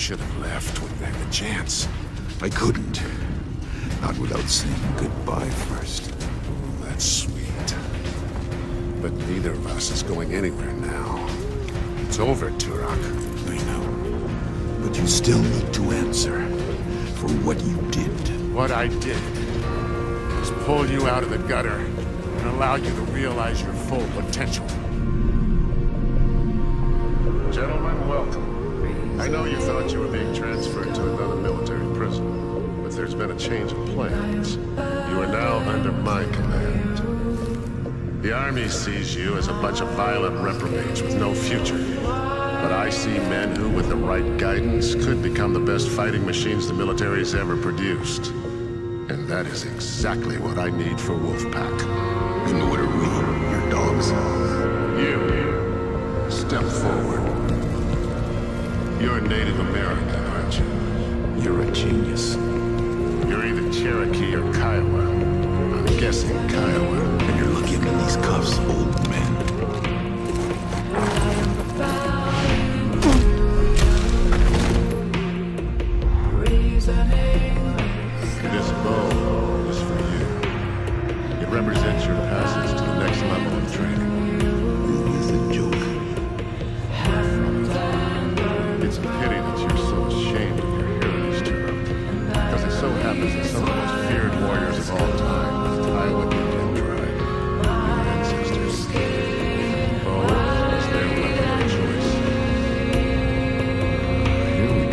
should have left when you had the chance. I couldn't. Not without saying goodbye first. That's sweet. But neither of us is going anywhere now. It's over, Turok. I know. But you still need to answer for what you did. What I did was pull you out of the gutter and allow you to realize your full potential. Gentlemen, welcome. I know you thought you were being transferred to another military prison, but there's been a change of plans. You are now under my command. The Army sees you as a bunch of violent reprobates with no future. But I see men who, with the right guidance, could become the best fighting machines the military's ever produced. And that is exactly what I need for Wolfpack. And what are we, your dogs? You. Step forward. You're Native American, aren't you? You're a genius. You're either Cherokee or Kiowa. I'm guessing Kiowa. And you're looking in these cuffs, old man. This bow is for you. It represents your passage to the next level of training. It's a joke. It's a pity that you're so ashamed of your heritage, Turok. Because it so happens that some of the most feared warriors of all time was the Iowa Indian tribe, your ancestors. Bow was their weapon of choice. Here we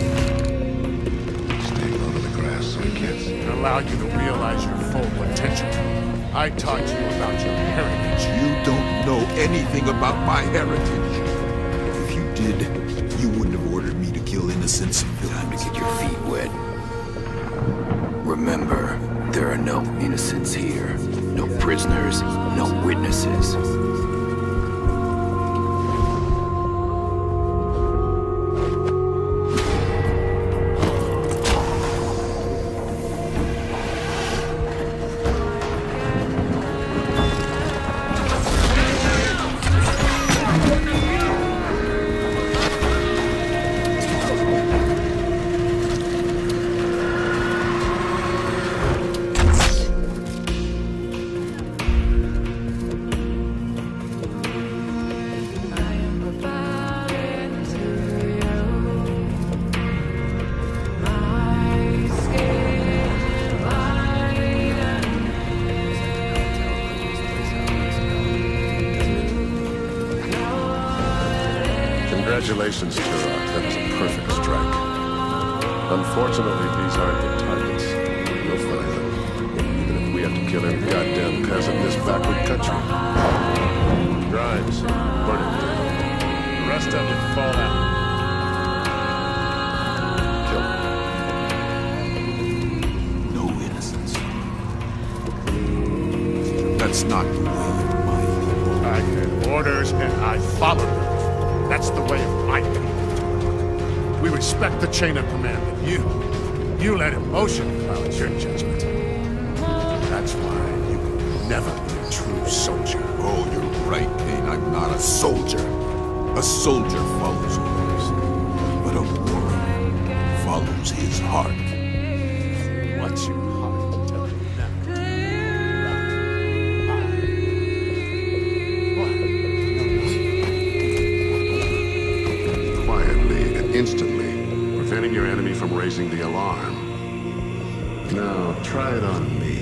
go. Stay low to the grass so he can't see. And allow you to realize your full potential. I taught you about your heritage. You don't know anything about my heritage. If you did, you wouldn't have ordered me to kill innocent civilians. Time to get your feet wet. Remember, there are no innocents here. No prisoners, no witnesses. Congratulations, Turok. That was a perfect strike. Unfortunately, these aren't the targets. You'll find them. Even if we have to kill every goddamn peasant in this backward country. Grimes, Worthington. The rest of you fall out. Kill them. No innocence. That's not the way of my people. I had orders and I followed them. That's the way of my people. We respect the chain of command, but you let emotion cloud your judgment. That's why you can never be a true soldier. Oh, you're right, Kane. I'm not a soldier. A soldier follows orders, but a warrior follows his heart. What's your heart telling you now? Instantly, preventing your enemy from raising the alarm. Now, try it on me.